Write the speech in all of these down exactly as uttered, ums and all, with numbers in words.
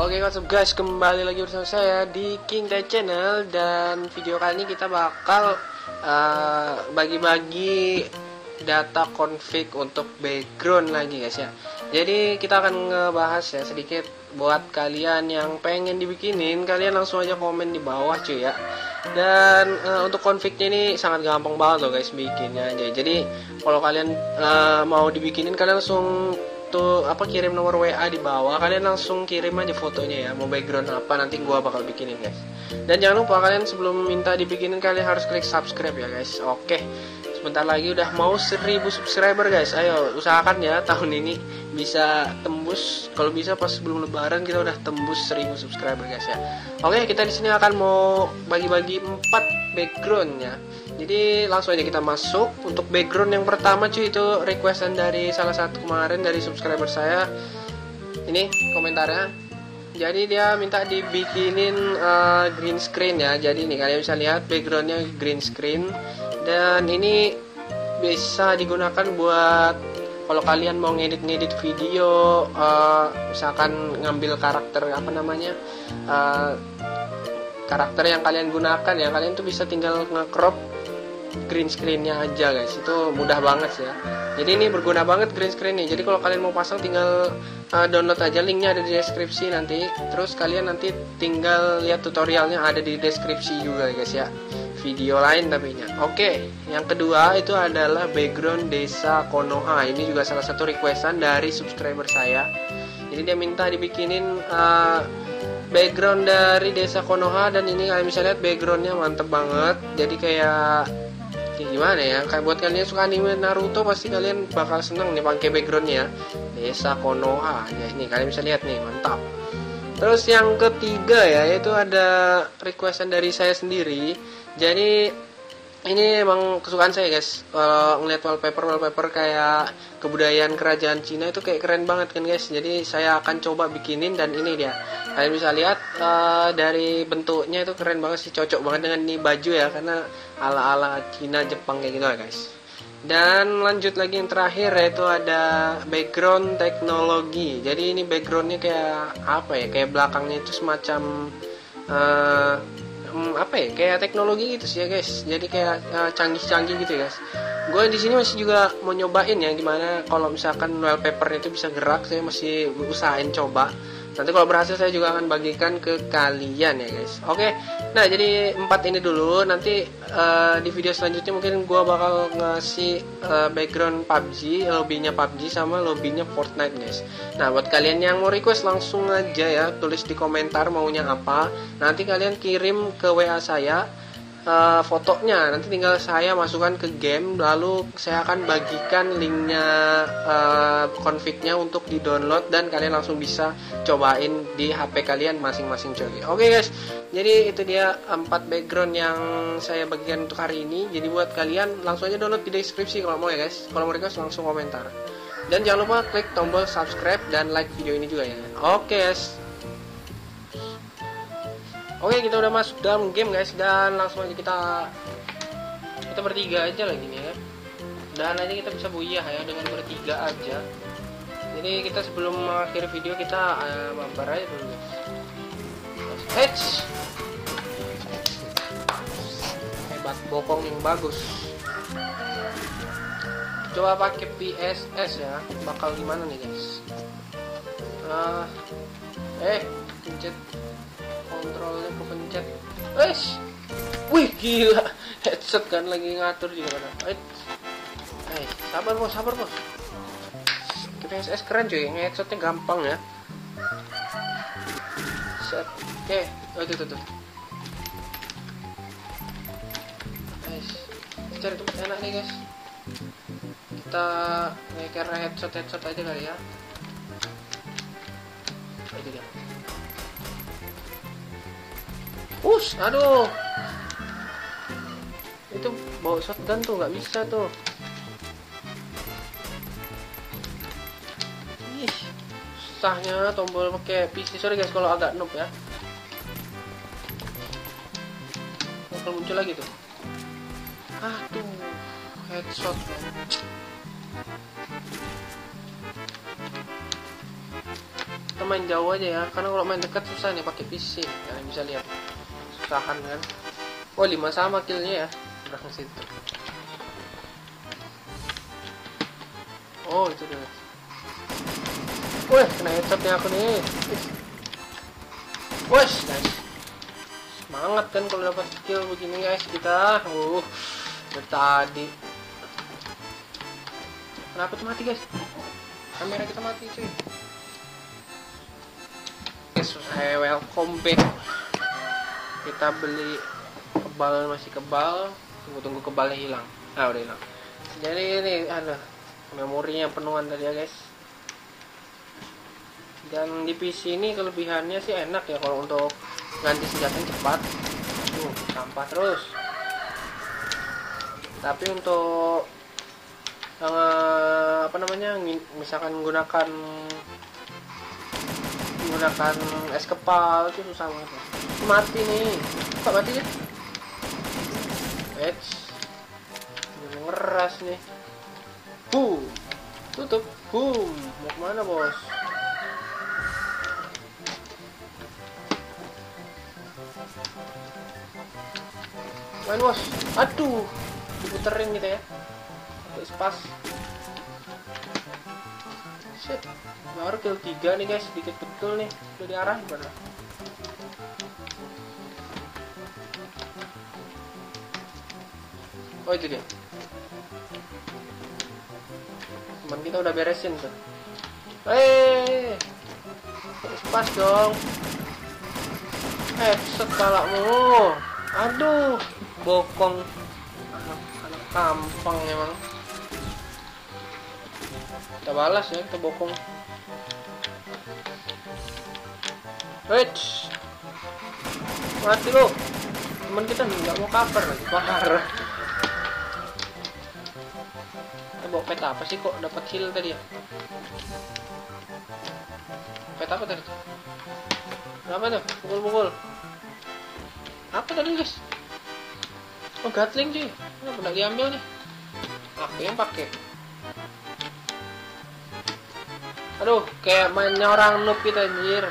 Oke, what's up guys, kembali lagi bersama saya di King Tech Channel. Dan video kali ini kita bakal uh, bagi-bagi data config untuk background lagi guys ya. Jadi kita akan ngebahas ya sedikit. Buat kalian yang pengen dibikinin, kalian langsung aja komen di bawah cuy ya. Dan uh, untuk confignya ini sangat gampang banget loh guys bikinnya aja. Jadi kalau kalian uh, mau dibikinin, kalian langsung tuh apa kirim nomor W A di bawah, kalian langsung kirim aja fotonya ya, mau background apa, nanti gua bakal bikinin guys. Dan jangan lupa kalian sebelum minta dibikinin, kalian harus klik subscribe ya guys. Oke, sebentar lagi udah mau seribu subscriber guys. Ayo usahakan ya tahun ini bisa tembus, kalau bisa pas sebelum lebaran kita udah tembus seribu subscriber guys ya. Oke, kita di sini akan mau bagi-bagi empat background ya. Jadi langsung aja kita masuk. Untuk background yang pertama cuy, itu requestan dari salah satu kemarin dari subscriber saya. Ini komentarnya. Jadi dia minta dibikinin uh, green screen ya. Jadi ini kalian bisa lihat backgroundnya green screen. Dan ini bisa digunakan buat kalau kalian mau ngedit-ngedit video, uh, misalkan ngambil karakter apa namanya, uh, karakter yang kalian gunakan ya, kalian tuh bisa tinggal nge-crop green screen-nya aja guys. Itu mudah banget ya. Jadi ini berguna banget green screen nih. Jadi kalau kalian mau pasang, tinggal uh, download aja, linknya ada di deskripsi nanti. Terus kalian nanti tinggal lihat tutorialnya, ada di deskripsi juga guys ya, video lain tapi nya. Oke, yang kedua itu adalah background desa Konoha. Ini juga salah satu requestan dari subscriber saya. Jadi dia minta dibikinin uh, background dari desa Konoha. Dan ini kalian bisa lihat backgroundnya mantep banget. Jadi kayak ya gimana ya, kayak buat kalian yang suka anime Naruto pasti kalian bakal seneng nih pakai backgroundnya desa Konoha ya. Ini kalian bisa lihat nih, mantap. Terus yang ketiga ya, itu ada requestan dari saya sendiri. Jadi ini emang kesukaan saya guys, kalau ngeliat wallpaper wallpaper kayak kebudayaan kerajaan Cina itu kayak keren banget kan guys. Jadi saya akan coba bikinin, dan ini dia, kalian bisa lihat uh, dari bentuknya itu keren banget sih, cocok banget dengan ini baju ya, karena ala-ala Cina Jepang kayak gitu lah guys. Dan lanjut lagi yang terakhir, yaitu ada background teknologi. Jadi ini backgroundnya kayak apa ya, kayak belakangnya itu semacam uh, apa ya, kayak teknologi gitu sih ya guys. Jadi kayak uh, canggih-canggih gitu ya guys. Gue di sini masih juga mau nyobain ya, gimana kalau misalkan wallpaper itu bisa gerak. Saya masih usahain coba. Nanti kalau berhasil saya juga akan bagikan ke kalian ya guys. Oke, nah jadi empat ini dulu. Nanti uh, di video selanjutnya mungkin gue bakal ngasih uh, background P U B G, lobbynya P U B G sama lobbynya Fortnite guys. Nah buat kalian yang mau request, langsung aja ya tulis di komentar maunya apa. Nanti kalian kirim ke W A saya uh, fotonya. Nanti tinggal saya masukkan ke game, lalu saya akan bagikan linknya, uh, config-nya untuk di download, dan kalian langsung bisa cobain di H P kalian masing-masing coy. Oke guys, jadi itu dia empat background yang saya bagikan untuk hari ini. Jadi buat kalian langsung aja download di deskripsi kalau mau ya guys. Kalau mau request langsung komentar. Dan jangan lupa klik tombol subscribe dan like video ini juga ya. Oke guys. Oke, kita udah masuk dalam game guys, dan langsung aja kita kita bertiga aja lagi nih ya. Dan aja kita bisa buyah ya dengan bertiga aja. Jadi kita sebelum mengakhiri video kita uh, mabar aja dulu guys. Heads. Hebat, bokong yang bagus. Coba pakai P S S ya, bakal gimana nih guys. Uh, eh, pencet kontrolnya, kepencet. Wes, wih gila, headset kan lagi ngatur juga kan. Eh, sabar bos, sabar bos. P S S keren cuy, headsetnya gampang ya. Set, oke, oh itu tuh tuh. Guys, cari tempat enak nih guys. Kita ngeker headset headset aja kali ya. Itu dia. Us, aduh. Itu bawa shotgun tuh nggak bisa tuh. Ih, susahnya tombol pakai P C. Sorry guys kalau agak noob ya. Bakal muncul lagi tuh. Aduh, headshot. kita main jauh aja ya, karena kalau main dekat susah nih pakai P C. Kalian bisa lihat susahan kan. Oh, lima sama killnya ya, belakang situ. Oh, itu deh. Wih, kena headshotnya aku nih. Wih, nice. Semangat kan kalau dapat kill begini guys kita. Uh, dari tadi. Kenapa tuh mati guys? Kamera kita mati cuy. Guys, saya welcome back. Kita beli kebal, masih kebal. Tunggu-tunggu kebalnya hilang. Ah, udah hilang. Jadi ini ada memorinya penuhan tadi ya guys. Dan di P C ini kelebihannya sih enak ya kalau untuk ganti senjata cepat. Tuh, sampah terus. Tapi untuk uh, apa namanya, misalkan menggunakan menggunakan es kepal itu susah banget. Mati nih, kok mati ya? Eits, ngeras nih. Boom, tutup. Boom, mau kemana bos? Main bos. Aduh, diputerin gitu ya. Pakai spas. Shit, baru kill tiga nih guys, sedikit betul nih. Udah diarah gimana? Oh, itu dia. Teman kita udah beresin tuh. Eh, spas dong. Eh, set palakmu. Aduh, bokong. Anak-anak kampung emang. Kita balas ya, kita bokong. Wait, mati lo. Teman kita nggak mau cover lagi, parah. Kita bawa pet apa sih kok dapat heal tadi ya? Pet apa tadi? Apa tuh? Pukul-pukul. Apa tadi guys? Oh, gatling cuy. Kenapa nggak diambil nih? Aku yang pakai. Aduh, kayak mainnya orang noob kita anjir.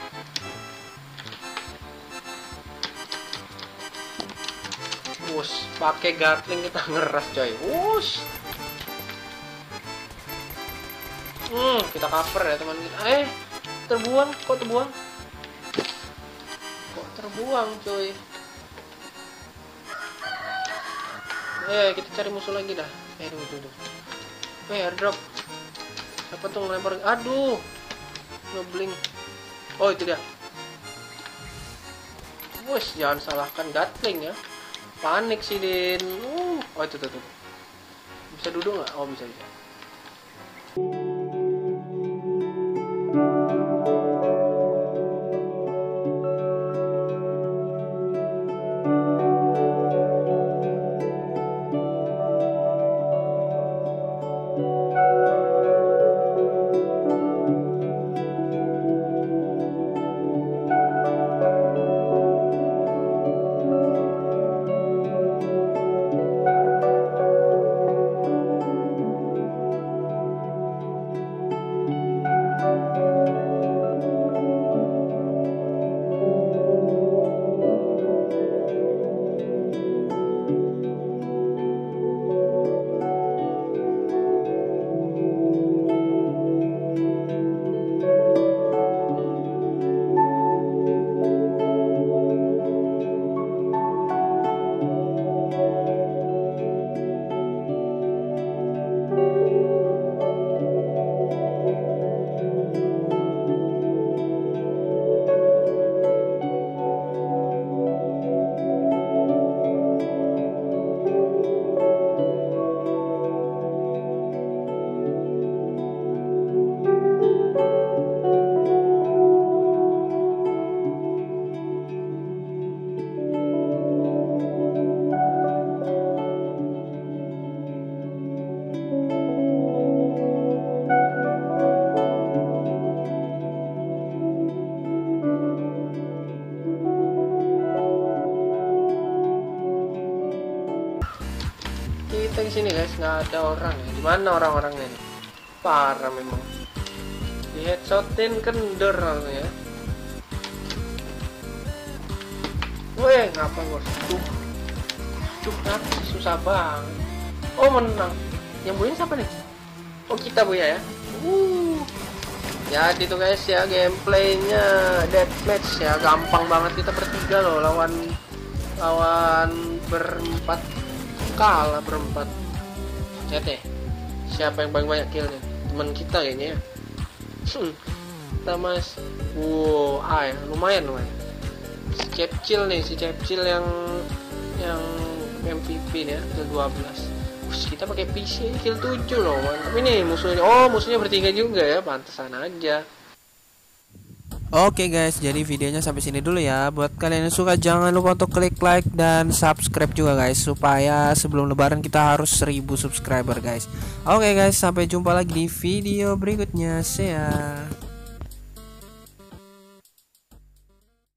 Wush, pakai gatling kita ngeras coy. Wush. Hmm, kita cover ya teman kita. Eh, terbuang, kok terbuang? Kok terbuang coy? Eh, kita cari musuh lagi dah. Eh, tunggu, tunggu. Eh, airdrop. Apa tuh ngelempar? Aduh, ngeblink. Oh, itu dia. Wush, jangan salahkan gatling ya. Panik sih Din. Uh, oh itu tuh, tuh. Bisa duduk nggak? Oh, bisa bisa. Kita di sini guys nggak ada orang ya. Di mana orang-orangnya nih? Parah memang. Di di headshotin kendor ya. Weh, ngapa bos? Cuk, cuk, ngapa sih, susah banget. Oh, menang. Yang buin siapa nih? Oh, kita bu ya. Uh. Jadi tuh guys ya, gameplaynya deathmatch ya, gampang banget, kita bertiga loh lawan lawan berempat, kalah berempat. Lihat deh, siapa yang paling banyak killnya? Teman kita kayaknya. Hmm. Kita mas, wow, ah, ya, lumayan lumayan. Si Cepcil nih, si Cepcil yang yang M V P nih ya, kill dua belas. Ush, kita pakai P C kill tujuh loh, mantap. Ini musuhnya, oh musuhnya bertiga juga ya, pantesan aja. Oke guys, jadi videonya sampai sini dulu ya. Buat kalian yang suka jangan lupa untuk klik like dan subscribe juga guys, supaya sebelum lebaran kita harus seribu subscriber guys. Oke guys, sampai jumpa lagi di video berikutnya. See ya.